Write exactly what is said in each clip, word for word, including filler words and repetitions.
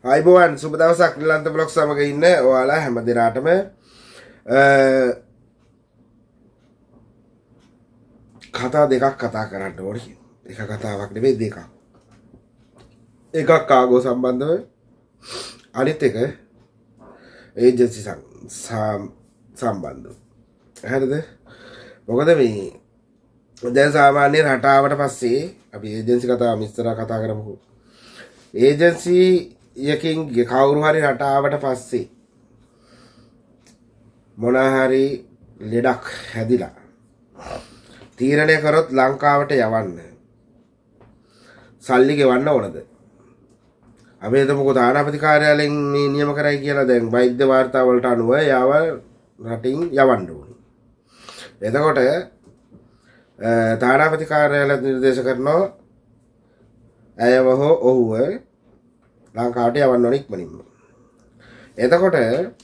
අයිබෝවන් සුබ දවසක් නිලන්ත බ්ලොග් සමග ඉන්න ඔයාලා හැම දිනාටම කතා දෙකක් කතා කරන්න ඕනේ. එක කතාවක් නෙවෙයි දෙකක්. එකක් කාගෝ සම්බන්ධව අනිත් එක ඒජන්සි සම්බන්ධව. හරිද? මොකද මේ දැන් සාමාන්‍ය රටාවට පස්සේ අපි ඒජන්සි කතාව විස්තර කතා කරමුකෝ. ඒජන්සි යකින් කවුරු හරි රටාවට පස්සේ මොන හරි ලෙඩක් හැදිලා තීරණය කරොත් ලංකාවට යවන්න සල්ලි ගෙවන්න ඕනද? අපි හිතමුකෝ තානාපති කාර්යාලයෙන් මේ නියම කරයි කියලා දැන් වෛද්‍ය වාර්තා වලට අනුව යව රටින් යවන්න ඕනේ. එතකොට තානාපති කාර්යාලය නිර්දේශ කරනවා ඇයව හෝ ඔහුව ලංකාවට යවන්න ඕන ඉක්මනින්ම. එතකොට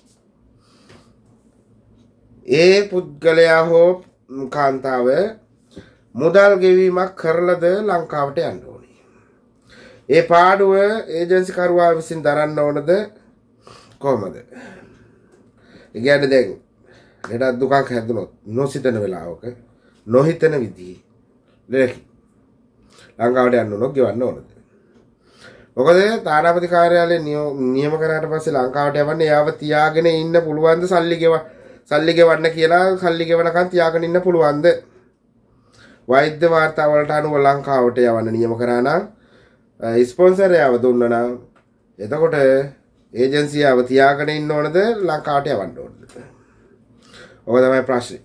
ඒ පුද්ගලයා හෝ කාන්තාව මුදල් ගෙවීමක් කරලද ලංකාවට යන්න ඕනේ. ඒ පාඩුව ඒජන්සි කරුවා විසින් දරන්න ඕනද කොහමද? ඒ කියන්නේ දැන් ලෙඩක් දුකක් හැදුනොත් නොසිතන වෙලාවක නොහිතන විදිහේ ලෙඩකි ලංකාවට යන්න ඕනොත් ගෙවන්න ඕනද? මොකද තානාපති කාර්යාලය නියම කරාට පස්සේ ලංකාවට යවන්නේ යාව තියාගෙන ඉන්න පුළුවන්ද සල්ලි ගෙව සල්ලි ගෙවන්න කියලා සල්ලි ගෙවනකන් තියාගෙන ඉන්න පුළුවන්ද? වෛද්‍ය වාර්තා වලට අනුව ලංකාවට යවන්න නියම කරා නම් ස්පොන්සර් යාව දුන්නා නම් එතකොට ඒජන්සියව තියාගෙන ඉන්න ඕනද ලංකාවට යවන්න ඕනද? ඔක තමයි ප්‍රශ්නේ.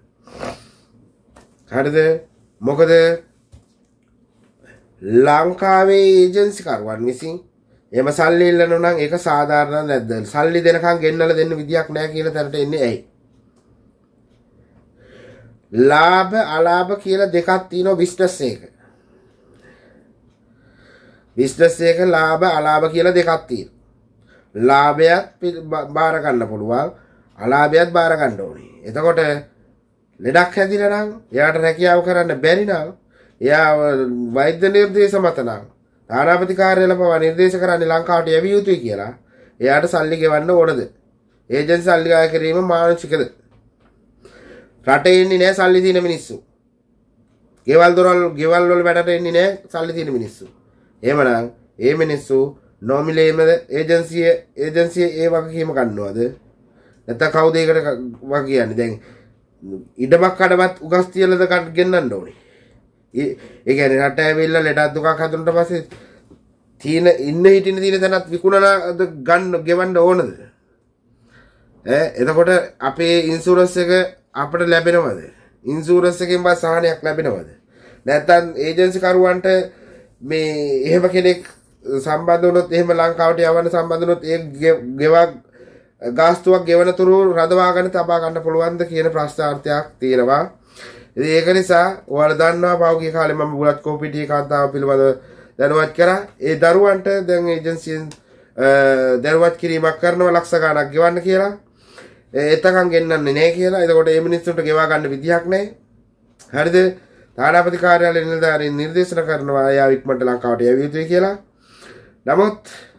හරිද? මොකද ලංකාවේ ඒජන්සි කරුවන් විසින් එහෙම සල්ලි ඉල්ලනවා නම් ඒක සාධාරණ නැද්ද? සල්ලි දෙනකන් ගෙන්නලා දෙන්න විදියක් නැහැ කියලා තැනට එන්නේ ඇයි? ලාභ අලාභ කියලා දෙකක් තියෙනවා බිස්නස් එක. බිස්නස් එක ලාභ අලාභ කියලා දෙකක් තියෙනවා. ලාභයත් බාර ගන්න පුළුවන්, අලාභයත් බාර ගන්න ඕනේ. එතකොට ලෙඩක් හැදිලා නම් එයාට රැකියාව කරන්න බැරි නම් එයා වෛද්‍ය නිර්දේශ මත නම් තානාපති කාර්යාලය පවා නිර්දේශ කරන්නේ ලංකාවට යවිය යුතුයි කියලා එයාට සල්ලි ගෙවන්න ඕනද? ඒජන්සි සල්ලි ගාය කිරීම මානසිකද? රටේ ඉන්නේ නැහැ සල්ලි තියෙන මිනිස්සු. ගෙවල් දොරල් ගෙවල් වල වැඩට එන්නේ නැහැ සල්ලි තියෙන මිනිස්සු. එහෙමනම් ඒ මිනිස්සු නොමිලේම ඒජන්සිය ඒජන්සිය ඒ වගකීම ගන්නවද? නැත්නම් කවුද ඒකට වග කියන්නේ? දැන් ඉඩමක් කඩවත් උගස් තියලාද ගෙන්නන්න ඕනේ. ඒ කියන්නේ රට ඇවිල්ලා ලෙඩක් දුකක් හදුනට පස්සේ තීන ඉන්න හිටින තීන තැනත් විකුණලා ගන්න ගෙවන්න ඕනද? ඈ එතකොට අපේ ඉන්ෂුරන්ස් එක අපිට ලැබෙනවද? ඉන්ෂුරන්ස් එකෙන් බස් සහනයක් ලැබෙනවද? නැත්නම් ඒජන්සි කරුවන්ට මේ එහෙම කෙනෙක් සම්බන්ධ වුණොත් එහෙම ලංකාවට යවන්න සම්බන්ධ වුණොත් ඒ ගෙවක් ගාස්තුවක් ගෙවන තුරු රඳවාගෙන තබා ගන්න පුළුවන්ද කියන ප්‍රශ්නාර්ථයක් තියෙනවා. ඉතින් ඒක නිසා ඔයාලා දන්නවා පහුගිය කාලේ මම බුලත් කෝපිටියේ කාන්තාව පිළිබඳව දැනුවත් කරා. ඒ දරුවන්ට දැන් ඒජන්සියෙන් දැනුවත් කිරීමක් කරනවා ලක්ෂ ගණනක් ගෙවන්න කියලා. එතකන් ගෙන්නන්නේ නැහැ කියලා. එතකොට මේ මිනිස්සුන්ට ගෙවා ගන්න විදිහක් නැහැ. හරිද? තානාපති කාර්යාලයේ නිලධාරීන් නිර්දේශන කරනවා ආයා ඉක්මනට ලංකාවට යවිය යුතුයි කියලා. නමුත්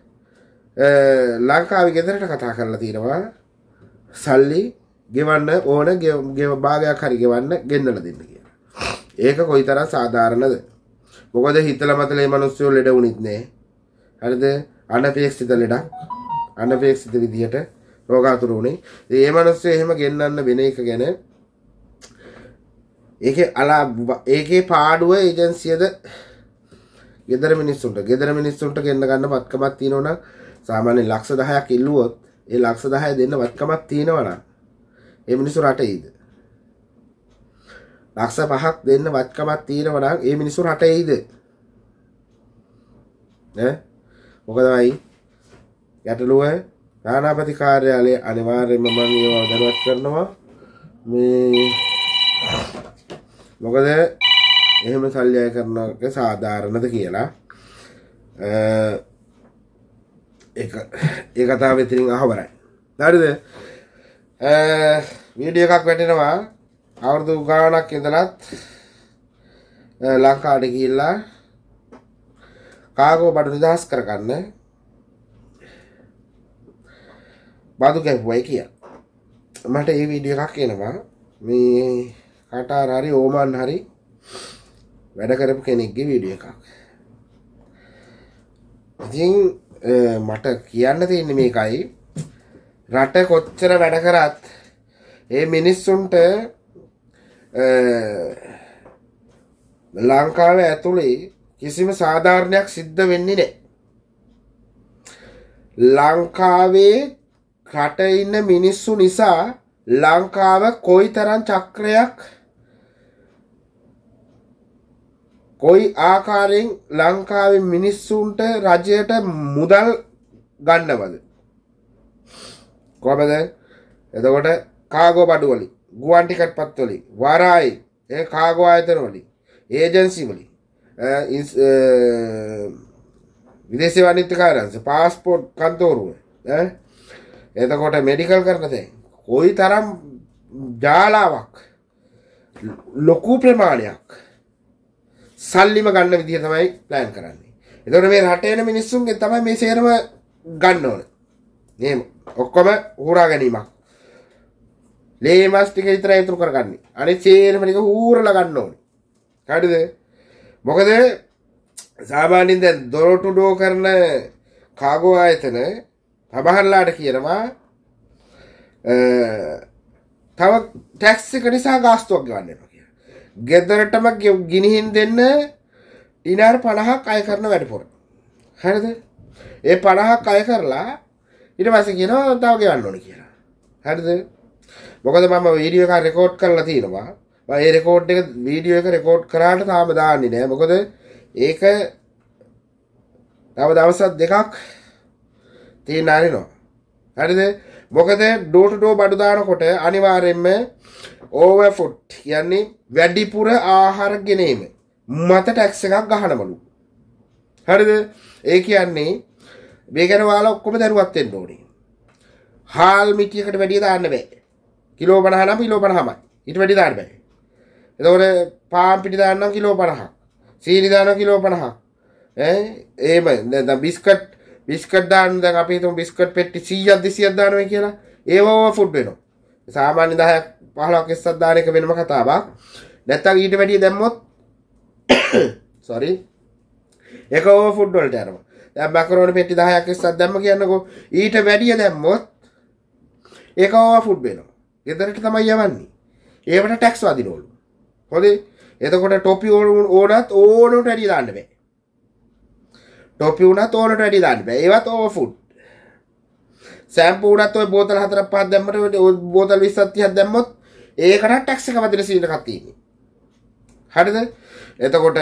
ලංකාවේ ගෙදරට කතා කරලා තියෙනවා සල්ලි ගෙවන්න ඕන ගෙව භාගයක් හරි ගෙවන්න ගෙන්නලා දෙන්න කියලා. ඒක කොයිතරම් සාධාරණද? මොකද හිතලා මතලේ මිනිස්සු ලෙඩ වුණිත් නෑ. හරිද? අනපේක්ෂිත ලෙඩක් අනපේක්ෂිත විදියට රෝගාතුරු උනේ. ඒ මිනිස්සු එහෙම ගෙන්නන්න වෙන එක ගැන ඒකේ අලා ඒකේ පාඩුව ඒජන්සියද ගෙදර මිනිස්සුන්ට ගෙදර මිනිස්සුන්ට ගෙන්න ගන්න වත්කමක් තියෙනවනම් සාමාන්‍ය ලක්ෂ දහයක් ඉල්ලුවොත් ඒ ලක්ෂ දහය දෙන්න වත්කමක් තියෙනවනම් ඒ මිනිස්සු රටේයිද? ලක්ෂ පහක් දෙන්න වත්කමක් තියෙනවා නම් ඒ මිනිස්සු රටේයිද? ඈ මොකදයි ගැටලුව? තානාපති කාර්යාලයේ අනිවාර්යයෙන්ම මම ඒව දැනුවත් කරනවා මේ මොකද එහෙම සල්ලි අය කරන එක සාධාරණද කියලා. ඒක ඒ කතාව විතරින් අහවරයි. හරිද? වීඩියෝ එකක් වැටෙනවා අවුරුදු ගාණක් ඉඳලත් ලංකාවට ගිහිල්ලා කාගෝ බඩු නිදහස් කරගන්න බදු කැපුවයි කියලා. මට මේ වීඩියෝ එකක් එනවා. මේ කටාර හරි ඕමන් හරි වැඩ කරපු කෙනෙක්ගේ වීඩියෝ එකක්. ඉතින් මට කියන්න තියෙන්නේ මේකයි. රට කොච්චර වැඩ කරත් ඒ මිනිස්සුන්ට ලංකාවේ ඇතුලේ කිසිම සාධාරණයක් සිද්ධ වෙන්නේ නැහැ. ලංකාවේ රටේ ඉන්න මිනිස්සු නිසා ලංකාව කොයිතරම් චක්‍රයක් කොයි ආකාරයෙන් ලංකාවේ මිනිස්සුන්ට රජයට මුදල් ගන්නවද? කොහමද? එතකොට කාගෝ බඩු වලින්, ගුවන් ටිකට් පත් වලින්, වරායි, ඒ කාගෝ ආයතන වලින්, ඒජන්සි වලින්, විදේශ වාණිජ්‍ය කාර්යාංශ, පාස්පෝර්ට් කන්තෝරුව, ඈ එතකොට මෙඩිකල් කරන තැන් කොයිතරම් ජාලාවක් ලොකු ප්‍රමාණයක් සල්ලිම ගන්න විදිහ තමයි ප්ලෑන් කරන්නේ. එතකොට මේ රටේන මිනිස්සුන්ගේ තමයි මේ සේරම ගන්න ඕනේ. එහෙම ඔක්කොම හුරා ගැනීමක්. ලේමස් ටික විතරයි ඉතුරු කරගන්නේ. අනිත් සේරම ටික හූරලා ගන්න ඕනේ. හරිද? මොකද සාමාන්‍යයෙන් දැන් door to door කරන කාගෝ ආයතන සමහරලාට කියනවා තව ටැක්ස් එක නිසා ගාස්තුවක් ගන්න වෙනවා කියලා. ගෙදරටම ගිනිහින් දෙන්න දිනාර පනහක් අය කරන වැඩපොර. හරිද? ඒ පනහක් අය කරලා ඊට පස්සේ කියනවා තව ගෙවන්න ඕනේ කියලා. හරිද? මොකද මම වීඩියෝ එක රෙකෝඩ් කරලා තිනවා. මම ඒ රෙකෝඩ් එක වීඩියෝ එක රෙකෝඩ් කරාට තාම දාන්නේ නැහැ. මොකද ඒක තව දවස් දෙකක් තියෙන ආරිනවා. හරිද? මොකද door to door බඩු දානකොට අනිවාර්යයෙන්ම ඕවර් ෆුඩ් කියන්නේ වැඩිපුර ආහාර ගෙනීම මත ටැක්ස් එකක් ගහනවලු. හරිද? ඒ කියන්නේ මේ ගැන ඔයාලා ඔක්කොම දරුවත් වෙන්න ඕනේ. හාල් මිටියකට වැඩිය දාන්න බෑ. කිලෝ පනහ නම් කිලෝ පනහමයි. ඊට වැඩි දාන්න බෑ. එතකොට පාන් පිටි දාන්නම් කිලෝ පනහක්. සීනි දානවා කිලෝ පනහක්. ඈ එහෙම දැන් බිස්කට් බිස්කට් දාන්න දැන් අපි හිතමු බිස්කට් පෙට්ටි සීයක් දෙසීයක් දානවා කියලා. ඒවව ෆුඩ් වෙනවා. සාමාන්‍ය දහයක් පහළොවක් ඉස්සක් දාන එක වෙනම කතාවක්. නැත්තම් ඊට වැඩිය දැම්මොත් sorry ඒක ඕවර් ෆුඩ් වලට යනවා. දැන් මැකරෝනි පෙට්ටි දහයක් ඉස්සක් දැම්ම කියන්නකෝ. ඊට වැඩිය දැම්මොත් ඒක ඕවර් ෆුඩ් වෙනවා. ගෙදරට තමයි යවන්නේ. ඒවට ටැක්ස් වදිනවලු. හොඳේ. එතකොට ටොපි ඕනත් ඕනට වැඩි දාන්න බෑ. ටොපි උනත් ඕනට වැඩි දාන්න බෑ. ඒවත් ඕවර් ෆුඩ්. සැම්පූ උනත් ඔය බෝතල් හතරක් පහක් දැම්මට බෝතල් විස්සක් තිහක් දැම්මොත් ඒකට ටැක්ස් එක වදින සීන් එකක් තියෙන්නේ. හරිද? එතකොට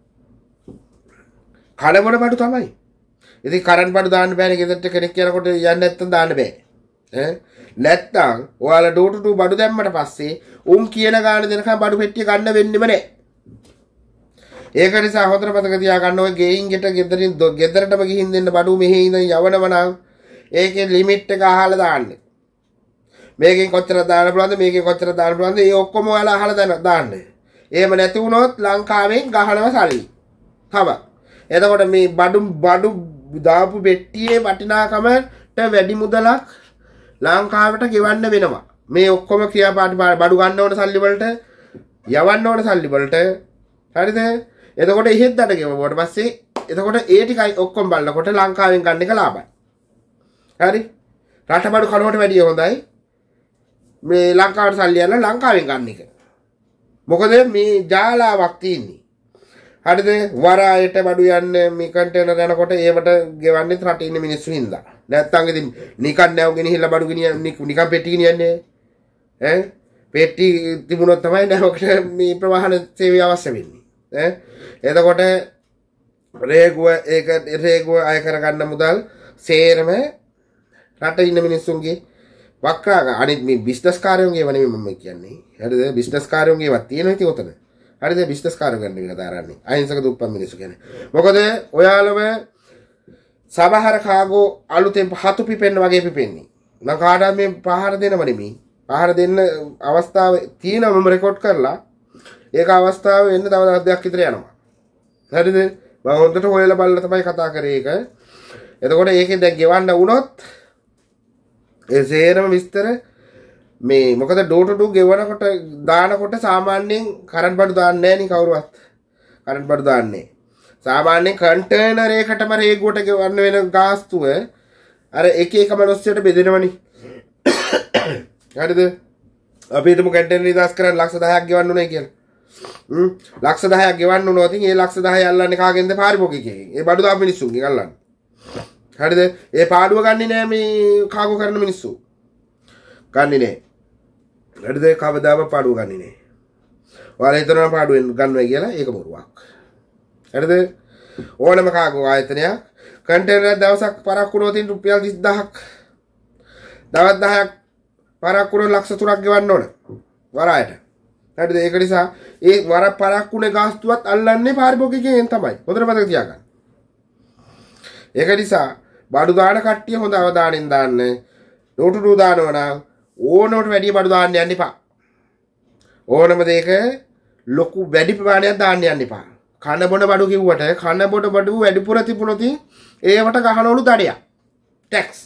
කලබල බඩු තමයි. ඉතින් කරන්ට් බඩු දාන්න බෑනේ ගෙදරට කෙනෙක් යනකොට යන්නේ නැත්තම් දාන්න බෑ. ඈ නැත්තම් ඔයාලා door to door බඩු දැම්මට පස්සේ උන් කියන ගාන දෙනකම් බඩු පෙට්ටිය ගන්න වෙන්නෙම නැහැ. ඒක නිසා හොඳට මතක තියාගන්න ඔය ගෙයින් ගෙට ගෙදරින් ගෙදරටම ගිහින් දෙන්න බඩු මෙහි ඉඳන් යවනව නම් ඒකේ ලිමිට් එක අහලා දාන්න. මේකෙන් කොච්චර දාන්න පුළුවන්ද මේකෙන් කොච්චර දාන්න පුළුවන්ද ඒ ඔක්කොම ඔයාලා අහලා දාන්න. එහෙම නැති වුණොත් ලංකාවෙන් ගහනවා සල්ලි. තව. එතකොට මේ බඩු බඩු දාපු පෙට්ටියේ වටිනාකමට වැඩි මුදලක් ලංකාවට ගෙවන්න වෙනවා. මේ ඔක්කොම ක්‍රියාපාටි බඩු ගන්න ඕන සල්ලි වලට යවන්න ඕන සල්ලි වලට හරිද? එතකොට එහෙත් දඩ ගෙවුවට පස්සේ එතකොට ඒ ටිකයි ඔක්කොම බලනකොට ලංකාවෙන් ගන්න එක ලාභයි. හරි? රට බඩු කනවට වැඩිය හොඳයි මේ ලංකාවට සල්ලි යන ලංකාවෙන් ගන්න එක. මොකද මේ ජාලාවක් තියෙන්නේ. හරිද? වරායට බඩු යන්නේ මේ කන්ටේනර් යනකොට ඒවට ගෙවන්නේ රටේ ඉන්න මිනිස්සු හින්දා. නැත්තම් ඉතින් නිකන් නැව ගෙනහිල්ලා බඩු ගෙනියන්නේ නිකන් පෙට්ටි ගෙනියන්නේ ඈ පෙට්ටි තිබුණොත් තමයි නැවකට මේ ප්‍රවාහන සේවය අවශ්‍ය වෙන්නේ ඈ එතකොට රේගුව ඒක රේගුව අය කරගන්න මුදල් සේරම රට ඉන්න මිනිස්සුන්ගේ වක්‍රාග අනිත් මේ බිස්නස් කාර්යෝන්ගේ වනේ මම කියන්නේ හරිද බිස්නස් කාර්යෝන්ගේවත් තියෙනවා ඉතින් උතන හරිද බිස්නස් කාර්යෝ ගන්න විලා දාරන්නේ අහිංසක දුප්පත් මිනිස්සු කියන්නේ මොකද ඔයාලම සමහර කාගෝ අලුතෙන් හතු පිපෙන්න වගේ පිපෙන්නේ. මම කාටවත් මේ පහර දෙනව නෙමෙයි. පහර දෙන්න අවස්ථාව තියෙනවා මම රෙකෝඩ් කරලා. ඒක අවස්ථාව වෙන්න තව දවස් දෙකක් විතර යනවා. හරිද? මම හොඳට හොයලා බලලා තමයි කතා කරේ ඒක. එතකොට ඒකෙන් දැන් ගෙවන්න වුණොත් ඒ සේරම විස්තර මේ මොකද ඩෝ ටු ඩෝ ගෙවනකොට දානකොට සාමාන්‍යයෙන් කරන්ට් බඩු දාන්නේ නැහැ නේ කවුරුවත්. කරන්ට් බඩු දාන්නේ. සාමාන්‍යයෙන් කන්ටේනර් එකකටම රේගුවට ගෙවන්න වෙන ගාස්තුව අර එක එක මිනිස්සුන්ට බෙදෙනවනේ. හරිද? අපි හිතමු කන්ටේනර් නිදාස් කරන් ලක්ෂ දහයක් ගෙවන්න උනේ කියලා. හ්ම් ලක්ෂ දහයක් ගෙවන්න උනොත් ඉතින් ඒ ලක්ෂ දහය අල්ලන්නේ කාගෙන්ද? පාරිභෝගිකයෙක්ගෙන්. ඒ බඩු දාපු මිනිස්සුන්ගෙන් අල්ලන්නේ. හරිද? ඒ පාඩුව ගන්නේ නෑ මේ කාගෝ කරන මිනිස්සු. ගන්නේ නෑ. හරිද? කවදාම පාඩුව ගන්නේ නෑ. ඔයාලා හිතනවා පාඩුවෙන් ගන්නවා කියලා ඒක බොරුවක්. හරිද? ඕනම කාගෝ ආයතනයක් කන්ටේනර් දවසක් පරක් වුණොත් ඉතින් රුපියල් විස් දහයක් දවස් දහයක් පරක් වුණොත් ලක්ෂ තුනක් ගෙවන්න ඕන. වරායට. හරිද? ඒක නිසා ඒ වර පරක් වුණේ ගාස්තුවත් අල්ලන්නේ පාරිභෝගිකයන් තමයි. හොඳට මතක තියාගන්න. ඒක නිසා බඩු දාන කට්ටිය හොඳ අවධානයෙන් දාන්න. ඩෝටු ඩෝ දානවා නම් ඕනකට වැඩි බඩු දාන්න යන්න එපා. ඕනම දෙයක ලොකු වැඩි ප්‍රමාණයක් දාන්න යන්න එපා. කන බොන බඩු කිව්වට කන බොන බඩු වැඩිපුර තිබුණොත් ඒවට ගහනවලු දඩයක්. ටැක්ස්.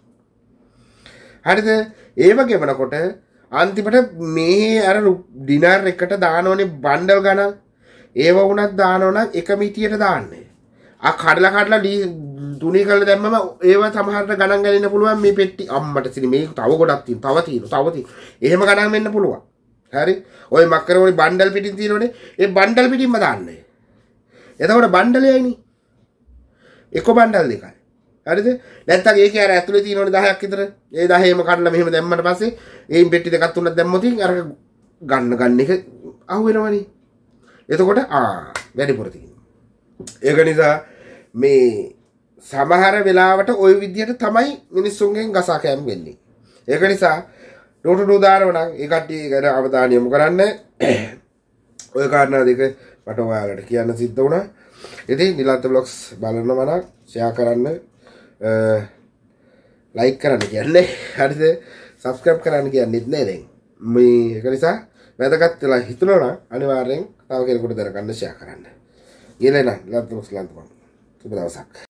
හරිද? ඒ වගේ වෙනකොට අන්තිමට මේ අර ඩිනර් එකට දානෝනේ බණ්ඩල් ගණන් ඒව වුණත් දානෝ නම් එක මිටියට දාන්නේ. ආ කඩලා කඩලා තුනී කරලා දැම්මම ඒව සමහරට ගණන් ගන්න පුළුවන් මේ පෙට්ටි අම්මට සිනි මේ තව ගොඩක් තියෙනවා තව තියෙනවා තව තියෙනවා එහෙම ගණන් වෙන්න පුළුවන්. හරි? ඔය මක්කරෝනේ බණ්ඩල් පිටින් තියෙනෝනේ ඒ බණ්ඩල් පිටින්ම දාන්නේ. එතකොට බණ්ඩලයයිනේ. එක බණ්ඩල් දෙකයි. හරිද? නැත්තම් ඒකේ අර ඇතුලේ තියෙනෝනේ දහයක් විතර. ඒ දහයම කඩලා මෙහෙම දැම්මට පස්සේ ඒයින් පෙට්ටි දෙකක් තුනක් දැම්මොත් අර ගන්න ගන්න එක අහු වෙනවනේ. එතකොට ආ වැඩිපුර තියෙනවා. ඒක නිසා මේ සමහර වෙලාවට ওই විදිහට තමයි මිනිස්සුන්ගෙන් ගසා කෑම වෙන්නේ. ඒක නිසා ඩෝටු ඩෝ දානව නම් ඒ කට්ටිය ගැන අවධානය යොමු කරන්න. ඔය කාරණා දෙක මට ඔයාලට කියන්න සිද්ධ වුණා. ඉතින් නිලන්ත බ්ලොග්ස් බලනවා නම් ෂෙයා කරන්න ලයික් කරන්න කියන්නේ. හරිද? සබ්ස්ක්‍රයිබ් කරන්න කියන්නේත් නෑ දැන්. මේ ඒක නිසා වැදගත් වෙලා හිතනවා නම් අනිවාර්යෙන් තව කෙනෙකුට දැනගන්න ෂෙයා කරන්න. ඊළඟ නිලන්ත බ්ලොග්ස් ලන්ත බලන්න. සුබ දවසක්.